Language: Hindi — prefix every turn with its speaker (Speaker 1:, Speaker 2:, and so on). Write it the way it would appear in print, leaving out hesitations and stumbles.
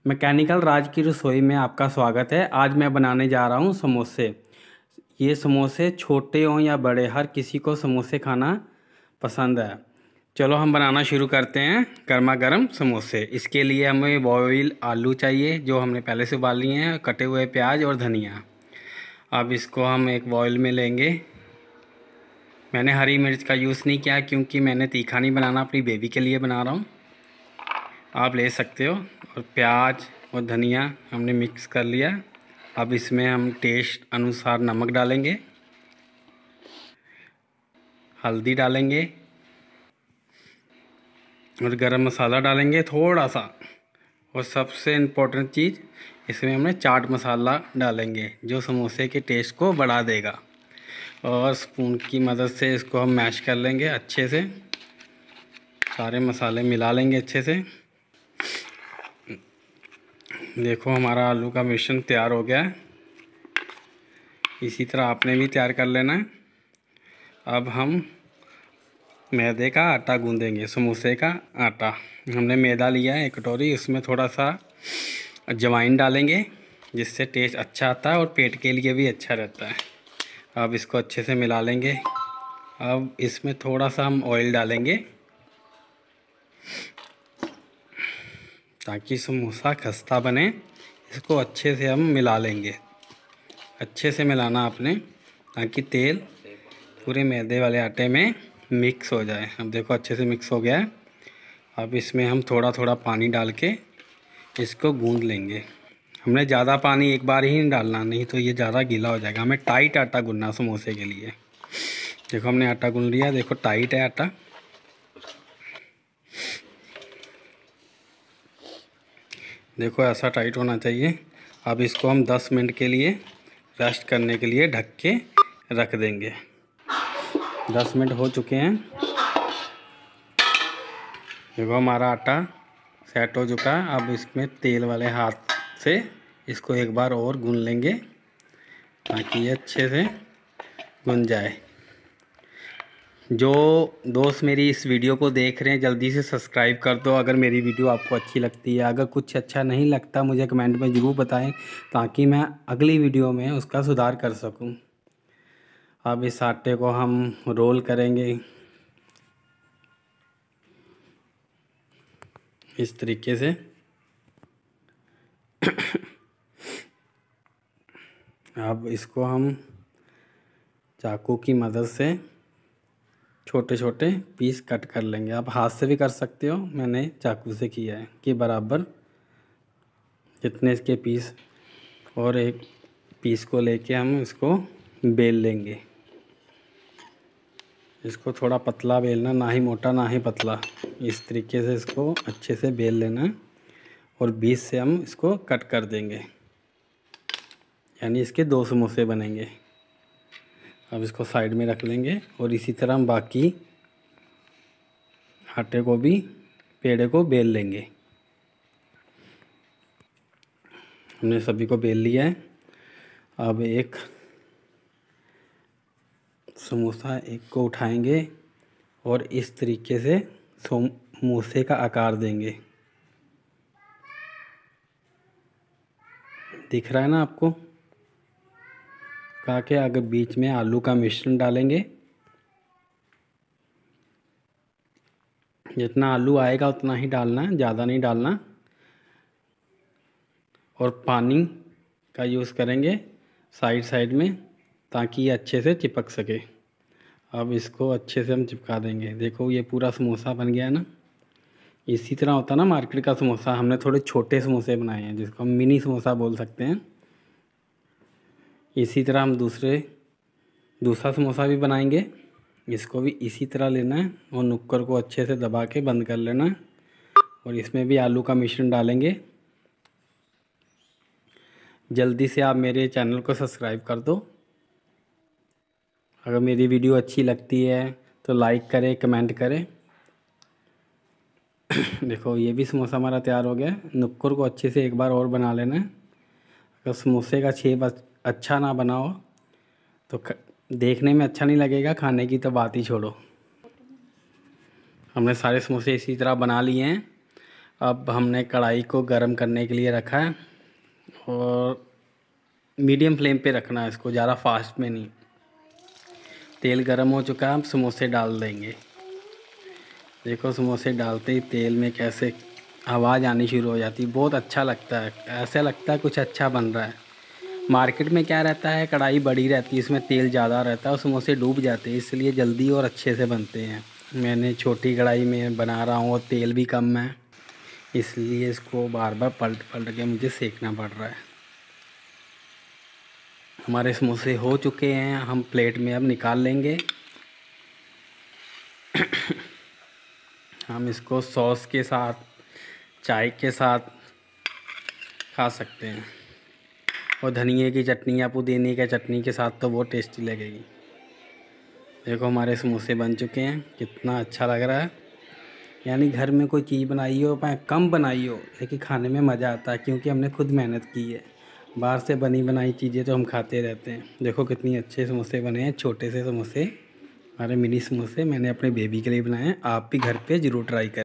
Speaker 1: मैकेनिकल राज की रसोई में आपका स्वागत है। आज मैं बनाने जा रहा हूँ समोसे। ये समोसे छोटे हों या बड़े, हर किसी को समोसे खाना पसंद है। चलो हम बनाना शुरू करते हैं गर्मा गर्म समोसे। इसके लिए हमें बॉयल आलू चाहिए जो हमने पहले से उबाल लिए हैं, कटे हुए प्याज और धनिया। अब इसको हम एक बॉयल में लेंगे। मैंने हरी मिर्च का यूज़ नहीं किया क्योंकि मैंने तीखा नहीं बनाना, अपनी बेबी के लिए बना रहा हूँ। आप ले सकते हो। और प्याज और धनिया हमने मिक्स कर लिया। अब इसमें हम टेस्ट अनुसार नमक डालेंगे, हल्दी डालेंगे और गरम मसाला डालेंगे थोड़ा सा। और सबसे इम्पोर्टेंट चीज़, इसमें हमने चाट मसाला डालेंगे जो समोसे के टेस्ट को बढ़ा देगा। और स्पून की मदद से इसको हम मैश कर लेंगे अच्छे से। सारे मसाले मिला लेंगे अच्छे से। देखो हमारा आलू का मिश्रण तैयार हो गया है। इसी तरह आपने भी तैयार कर लेना है। अब हम मैदे का आटा गूंदेंगे। समोसे का आटा हमने मैदा लिया है एक कटोरी, उसमें थोड़ा सा अजवाइन डालेंगे जिससे टेस्ट अच्छा आता है और पेट के लिए भी अच्छा रहता है। अब इसको अच्छे से मिला लेंगे। अब इसमें थोड़ा सा हम ऑयल डालेंगे ताकि समोसा खस्ता बने। इसको अच्छे से हम मिला लेंगे। अच्छे से मिलाना आपने ताकि तेल पूरे मैदे वाले आटे में मिक्स हो जाए। अब देखो अच्छे से मिक्स हो गया है। अब इसमें हम थोड़ा थोड़ा पानी डाल के इसको गूंद लेंगे। हमने ज़्यादा पानी एक बार ही नहीं डालना, नहीं तो ये ज़्यादा गीला हो जाएगा। हमें टाइट आटा गूंदना समोसे के लिए। देखो हमने आटा गूंद लिया, देखो टाइट है आटा। देखो ऐसा टाइट होना चाहिए। अब इसको हम 10 मिनट के लिए रेस्ट करने के लिए ढक के रख देंगे। 10 मिनट हो चुके हैं। देखो हमारा आटा सेट हो चुका है। अब इसमें तेल वाले हाथ से इसको एक बार और गूंद लेंगे ताकि ये अच्छे से गूंद जाए। जो दोस्त मेरी इस वीडियो को देख रहे हैं जल्दी से सब्सक्राइब कर दो अगर मेरी वीडियो आपको अच्छी लगती है। अगर कुछ अच्छा नहीं लगता मुझे कमेंट में ज़रूर बताएं ताकि मैं अगली वीडियो में उसका सुधार कर सकूं। अब इस आटे को हम रोल करेंगे इस तरीके से। अब इसको हम चाकू की मदद से छोटे छोटे पीस कट कर लेंगे। आप हाथ से भी कर सकते हो, मैंने चाकू से किया है कि बराबर जितने इसके पीस। और एक पीस को लेके हम इसको बेल लेंगे। इसको थोड़ा पतला बेलना, ना ही मोटा ना ही पतला। इस तरीके से इसको अच्छे से बेल लेना है और बीच से हम इसको कट कर देंगे, यानी इसके 2 समोसे बनेंगे। अब इसको साइड में रख लेंगे और इसी तरह हम बाकी आटे को भी, पेड़े को बेल लेंगे। हमने सभी को बेल लिया है। अब एक समोसा एक को उठाएंगे और इस तरीके से समोसे का आकार देंगे। दिख रहा है ना आपको? कहा के अगर बीच में आलू का मिश्रण डालेंगे। जितना आलू आएगा उतना ही डालना है, ज़्यादा नहीं डालना। और पानी का यूज़ करेंगे साइड साइड में ताकि ये अच्छे से चिपक सके। अब इसको अच्छे से हम चिपका देंगे। देखो ये पूरा समोसा बन गया है ना। इसी तरह होता ना मार्केट का समोसा। हमने थोड़े छोटे समोसे बनाए हैं जिसको हम मिनी समोसा बोल सकते हैं। इसी तरह हम दूसरा समोसा भी बनाएंगे। इसको भी इसी तरह लेना है और नुक्कर को अच्छे से दबा के बंद कर लेना है। और इसमें भी आलू का मिश्रण डालेंगे। जल्दी से आप मेरे चैनल को सब्सक्राइब कर दो। अगर मेरी वीडियो अच्छी लगती है तो लाइक करें, कमेंट करें। देखो ये भी समोसा हमारा तैयार हो गया। नुक्कर को अच्छे से एक बार और बना लेना है। अगर समोसे का शेप अच्छा ना बनाओ तो देखने में अच्छा नहीं लगेगा, खाने की तो बात ही छोड़ो। हमने सारे समोसे इसी तरह बना लिए हैं। अब हमने कढ़ाई को गर्म करने के लिए रखा है और मीडियम फ्लेम पे रखना है इसको, ज़्यादा फास्ट में नहीं। तेल गर्म हो चुका है, हम समोसे डाल देंगे। देखो समोसे डालते ही तेल में कैसे आवाज़ आनी शुरू हो जाती है, बहुत अच्छा लगता है, ऐसा लगता है कुछ अच्छा बन रहा है। मार्केट में क्या रहता है, कढ़ाई बड़ी रहती है, इसमें तेल ज़्यादा रहता है और समोसे डूब जाते हैं, इसलिए जल्दी और अच्छे से बनते हैं। मैंने छोटी कढ़ाई में बना रहा हूँ और तेल भी कम है, इसलिए इसको बार बार पलट पलट के मुझे सेकना पड़ रहा है। हमारे समोसे हो चुके हैं, हम प्लेट में अब निकाल लेंगे। हम इसको सॉस के साथ, चाय के साथ खा सकते हैं और धनिए की चटनी या पुदीने की चटनी के साथ तो बहुत टेस्टी लगेगी। देखो हमारे समोसे बन चुके हैं, कितना अच्छा लग रहा है। यानी घर में कोई चीज़ बनाई हो, चाहे कम बनाई हो, लेकिन खाने में मज़ा आता है क्योंकि हमने खुद मेहनत की है। बाहर से बनी बनाई चीज़ें तो हम खाते रहते हैं। देखो कितनी अच्छे समोसे बने हैं, छोटे से समोसे, हमारे मिनी समोसे मैंने अपने बेबी के लिए बनाए हैं। आप भी घर पे ज़रूर ट्राई करें।